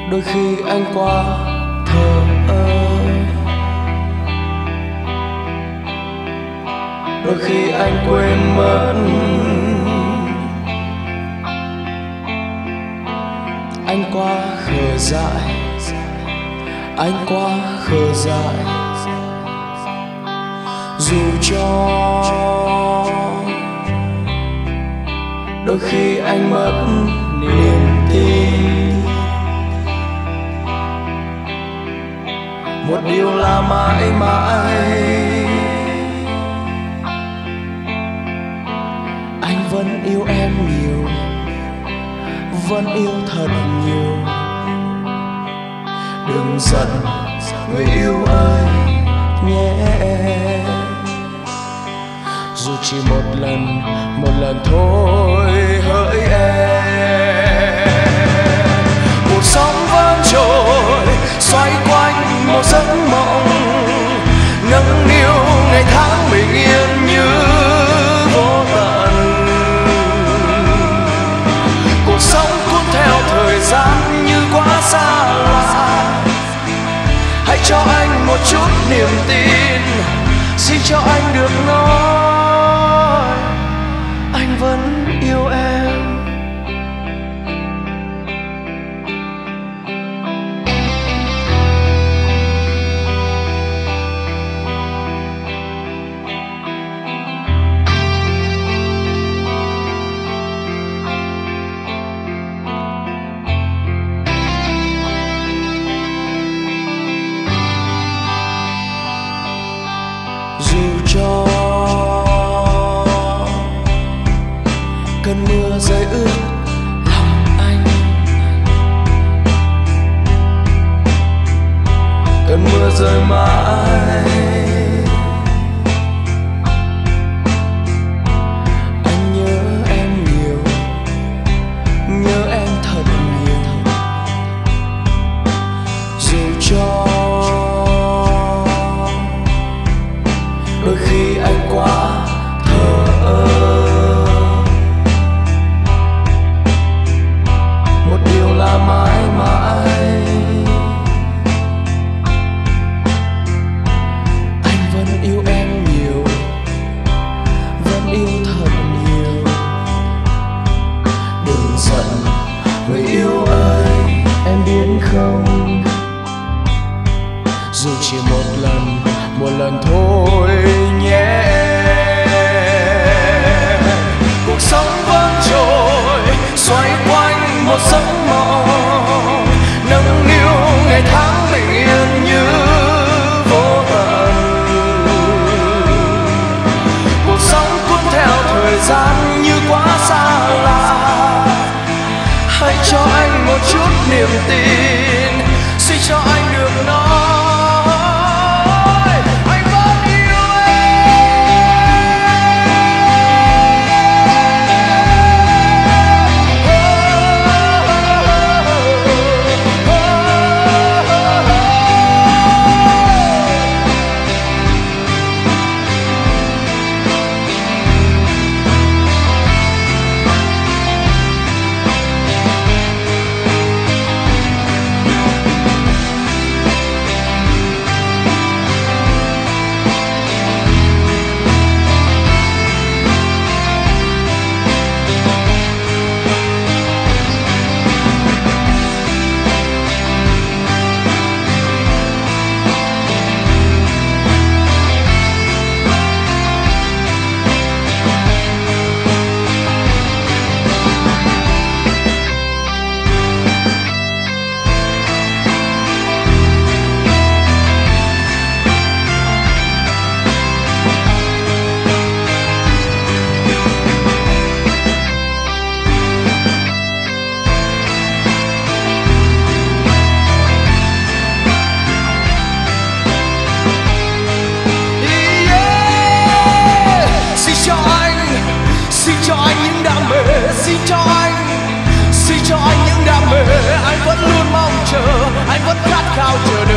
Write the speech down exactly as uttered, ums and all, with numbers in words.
đôi khi anh quá thờ ơ, đôi khi anh quên mất anh quá khờ dại, anh quá khờ dại. Dù cho đôi khi anh mất niềm tin, một điều là mãi mãi anh vẫn yêu em nhiều, vẫn yêu thật nhiều. Đừng giận người yêu ơi nhé, dù chỉ một lần, một lần thôi hỡi em. Cuộc sống vẫn trôi xoay quanh một giấc mộng, nâng niu ngày tháng bình yên như vô tận. Cuộc sống cuốn theo thời gian như quá xa lạ, hãy cho anh một chút niềm tin, xin cho anh được nói anh vẫn yêu em. Dù cho cơn mưa rơi ướt lòng anh, cơn mưa rơi mãi, anh nhớ em nhiều, nhớ em thật nhiều. Dù cho đôi khi anh quá thờ ơ, một điều là mãi mãi anh vẫn yêu em nhiều, vẫn yêu thật nhiều. Đừng giận người yêu ơi em biết không, dù chỉ một lần, một lần thôi nhé. Cuộc sống vẫn trôi xoay quanh một giấc mộng, nâng niu ngày tháng bình yên như vô tận. Cuộc sống cuốn theo thời gian như quá xa lạ, hãy cho anh một chút niềm tin, xin cho anh được nói anh vẫn luôn mong chờ, anh vẫn khát khao chờ đợi.